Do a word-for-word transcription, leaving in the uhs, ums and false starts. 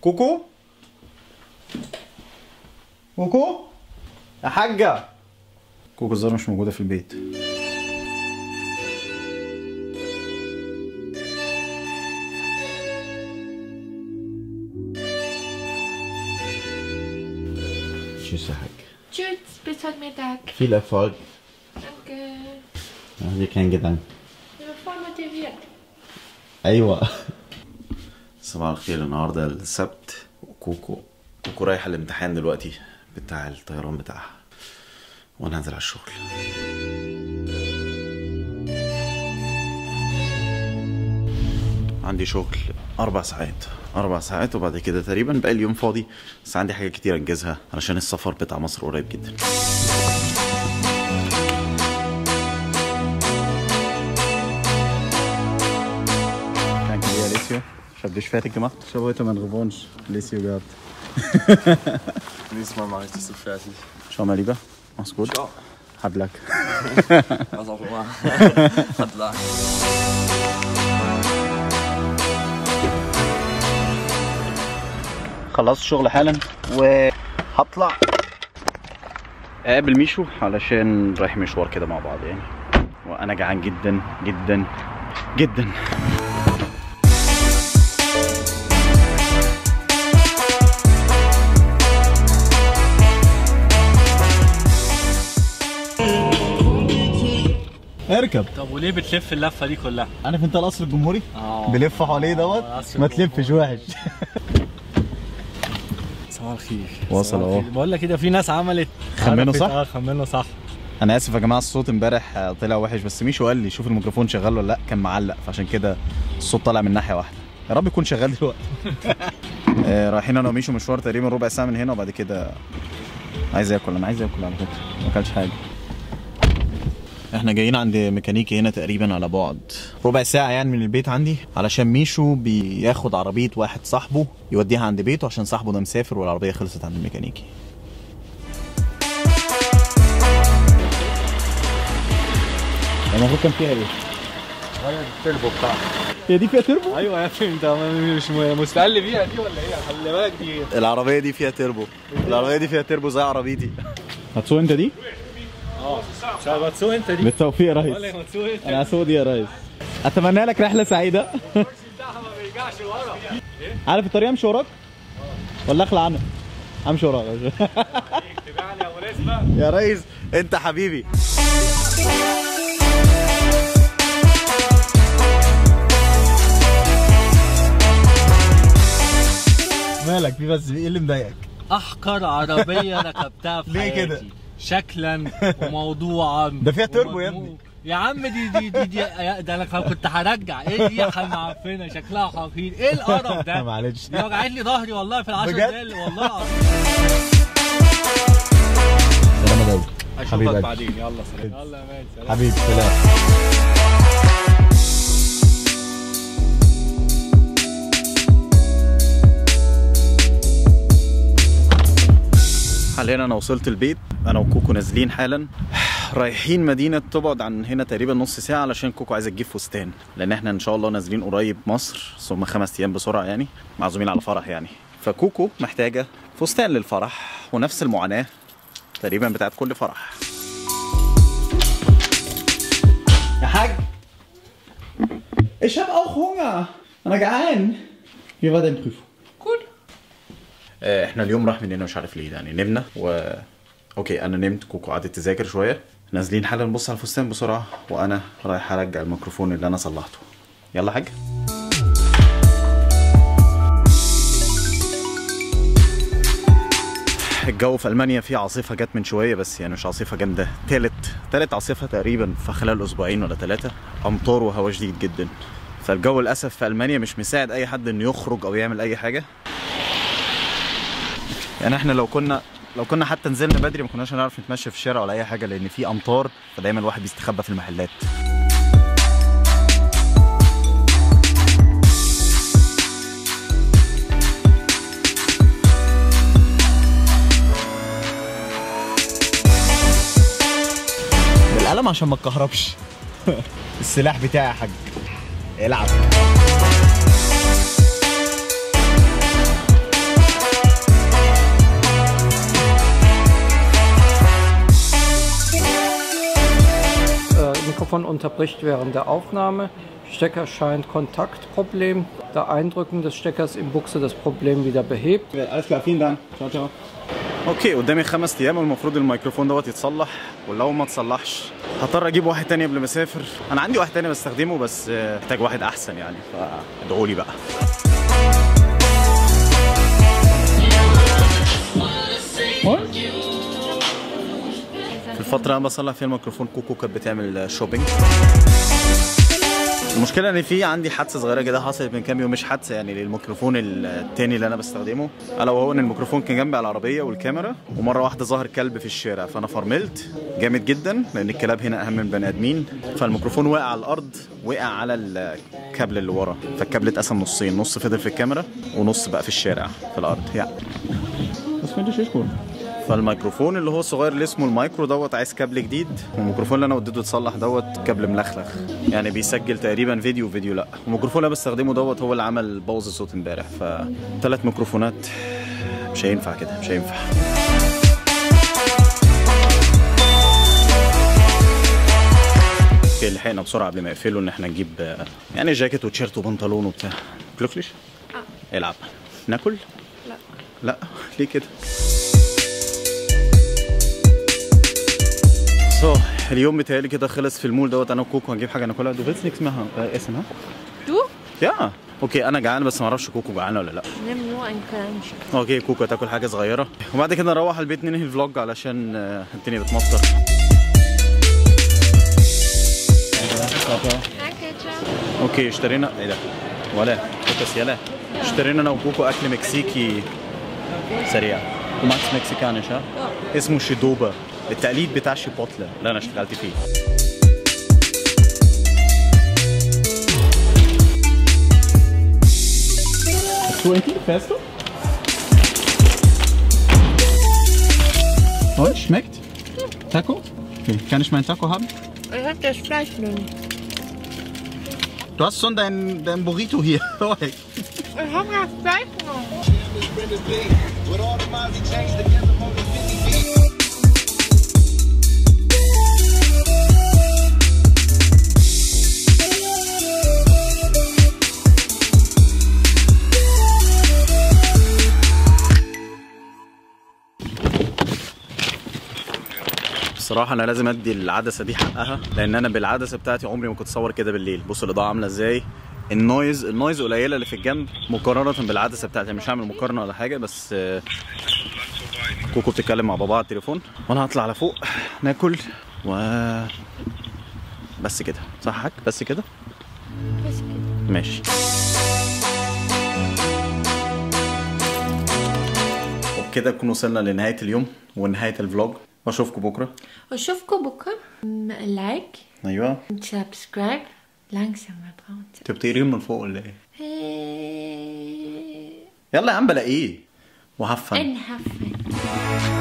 كوكو كوكو يا حاجة. كوكو الزهرة مش موجودة في البيت. Tschüss, Herr Hack. Tschüss, bis heute Mittag. Viel Erfolg. Danke. Mach dir keinen Gedanken. Ich bin voll motiviert. أيوة. صباح الخير. النهارده السبت وكوكو كوكو رايحة الامتحان دلوقتي بتاع الطيران بتاعها وأنا هنزل على الشغل. عندي شغل أربع ساعات أربع ساعات وبعد كده تقريبا بقى اليوم فاضي، بس عندي حاجات كتير أنجزها علشان السفر بتاع مصر قريب جدا. Danke dir, Alessio. Ich habe dich fertig gemacht. Ich habe heute meinen Revanche Alessio gehabt. Nächstes Mal mache ich dich so fertig. Schau mal lieber. Mach's gut. Ciao. Hard luck. Was auch immer. Hard luck. خلصت شغل حالا وهطلع اقابل ميشو علشان رايح مشوار كده مع بعض يعني، وانا جعان جدا جدا جدا. اركب. طب وليه بتلف اللفه دي كلها؟ عارف انت القصر الجمهوري؟ اه بلف حواليه دوت، ما تلفش وحش. صباح الخير. وصل اهو. بقول لك كده في ناس عملت خمنوا صح؟ اه خمنوا صح. انا اسف يا جماعه الصوت امبارح طلع وحش، بس ميشو قال لي شوف الميكروفون شغال ولا لا، كان معلق فعشان كده الصوت طالع من ناحيه واحده. يا رب يكون شغال دلوقتي. آه رايحين انا وميشو مشوار تقريبا ربع ساعه من هنا، وبعد كده عايز اكل. انا عايز اكل على فكره، ما اكلش حاجه. احنا جايين عند ميكانيكي هنا تقريبا على بعد ربع ساعه يعني من البيت عندي، علشان ميشو بياخد عربيه واحد صاحبه يوديها عند بيته عشان صاحبه ده مسافر والعربيه خلصت عند الميكانيكي. المفروض كان فيها ايه؟ غير التربو بتاعها. هي دي فيها تربو؟ ايوه يا ابني انت مش مستقل بيها دي ولا ايه؟ خلي بالك دي العربيه دي فيها تربو. العربيه دي فيها تربو زي عربيتي. هتسوق انت دي؟ اه مش هتسوق انت دي. بالتوفيق يا ريس. ولا هتسوق انت؟ انا هسوق دي يا ريس. اتمنى لك رحله سعيده. الكرسي بتاعها ما بيرجعش ورا. عارف الطريق امشي وراك؟ ولا اخلع عنك؟ امشي وراك. تبعني يا ابو نسبه. يا ريس انت حبيبي. مالك في بس ايه اللي مضايقك؟ احقر عربيه ركبتها في ليه حياتي. كده؟ شكلا وموضوعا. ده فيها تربو يا ابني. يا عم دي دي دي, دي ده انا كنت هرجع. ايه دي يا معفنه شكلها حقير. ايه القرف ده؟ معلش دي وجعت لي ظهري والله في العشر دقايق والله العظيم. سلام يا دولة. اشوفك بعدين. يلا سلام. يلا يا مان سلام. حبيبي سلام. حاليا انا وصلت البيت، انا وكوكو نازلين حالا رايحين مدينه تبعد عن هنا تقريبا نص ساعه، علشان كوكو عايزه تجيب فستان، لان احنا ان شاء الله نازلين قريب مصر، ثم خمس ايام بسرعه يعني، معزومين على فرح يعني. فكوكو محتاجه فستان للفرح، ونفس المعاناه تقريبا بتاعت كل فرح. يا حاج ich hab auch Hunger انا جعان. wie war dein Prüfung؟ احنا اليوم راح مننا مش عارف ليه يعني، نمنا و اوكي انا نمت، كوكو قعدت تذاكر شويه، نازلين حالا نبص على الفستان بسرعه، وانا رايح ارجع الميكروفون اللي انا صلحته. يلا حاج. الجو في المانيا فيه عاصفه جت من شويه، بس يعني مش عاصفه جامده، تالت تالت عاصفه تقريبا في خلال اسبوعين ولا ثلاثه، امطار وهواء شديد جدا. فالجو للاسف في المانيا مش مساعد اي حد انه يخرج او يعمل اي حاجه. يعني احنا لو كنا لو كنا حتى نزلنا بدري ما كناش هنعرف نتمشى في الشارع ولا اي حاجه، لان في امطار، فدايما الواحد بيستخبى في المحلات. بالقلم عشان ما تكهربش. السلاح بتاعي يا حاج. العب. unterbricht während der Aufnahme. Stecker scheint Kontaktproblem. Der Eindrücken des Steckers im Buchse das Problem wieder behebt. Alles klar, vielen Dank. Ciao, ciao. اوكي قدامي خمس ايام والمفروض الميكروفون دوت يتصلح، ولو ما اتصلحش هضطر اجيب واحد تاني قبل ما اسافر. انا عندي واحد تاني بستخدمه بس محتاج واحد احسن يعني، فادعوا لي بقى. في الفترة اللي بصلح فيها الميكروفون كوكو كانت بتعمل شوبينج. المشكلة ان في عندي حادثة صغيرة كده حصلت من كام يوم، مش حادثة يعني، للميكروفون التاني اللي انا بستخدمه، الا وهو ان الميكروفون كان جنبي على العربية والكاميرا، ومرة واحدة ظهر كلب في الشارع، فانا فرملت جامد جدا لان الكلاب هنا اهم من البني ادمين، فالميكروفون وقع على الارض، وقع على الكابل اللي ورا، فالكابل اتقسم نصين، نص فضل في الكاميرا ونص بقى في الشارع في الارض يعني. فالميكروفون اللي هو الصغير اللي اسمه المايكرو دوت عايز كابل جديد، والميكروفون اللي انا وديته يتصلح دوت كابل ملخلخ يعني، بيسجل تقريبا فيديو وفيديو لا. والميكروفون اللي انا بستخدمه دوت هو اللي عمل بوظ الصوت امبارح، فثلاث ميكروفونات مش هينفع كده، مش هينفع. اوكي لحقنا بسرعه قبل ما يقفلوا ان احنا نجيب يعني جاكيت وتيشيرت وبنطلون وبتاع. كلوكليش؟ اه العب. ناكل؟ لا لا ليه كده؟ So, اليوم متهيألي كده خلص في المول دوت، انا وكوكو هنجيب حاجه ناكلها. دو فيلز نيكس معاها اسمها Du? يا اوكي انا جعان بس ما اعرفش كوكو جعانه ولا لا. Nimm nur ein Kleinstück. اوكي كوكو هتاكل حاجه صغيره وبعد كده نروح البيت ننهي الفلوج علشان الدنيا بتمطر. Danke, ciao. اوكي اشترينا ايه ده؟ ولا كوكس يلا اشترينا انا وكوكو اكل مكسيكي سريع وماكس مكسيكانش ها اسمه شيدوبا، التقليد بتاع شيبوتلا اللي انا اشتغلت فيه. zwanzig fährst du? Und schmeckt? Taco? Okay. Kann ich meinen Taco haben? Ich hab das Fleisch noch nicht. Du hast schon dein, dein Burrito hier. Ich hab das Fleisch noch. بصراحة أنا لازم أدي العدسة دي حقها، لأن أنا بالعدسة بتاعتي عمري ما كنت أصور كده بالليل. بص الإضاءة عاملة إزاي، النويز النويز قليلة اللي في الجنب مقارنة بالعدسة بتاعتي. مش هعمل مقارنة ولا حاجة، بس كوكو بتتكلم مع بابا على التليفون وأنا هطلع على فوق ناكل و بس كده. صح حاج؟ بس كده؟ بس كده. ماشي. وبكده نكون وصلنا لنهاية اليوم ونهاية الفلوج، واشوفكم بكره. واشوفكم بكره. لايك. ايوه. سبسكرايب. langsam ما braucht. انت بتقريهم من فوق ولا ايه؟ Hey. يلا يا عم بلاقيه وهفن. انهفن.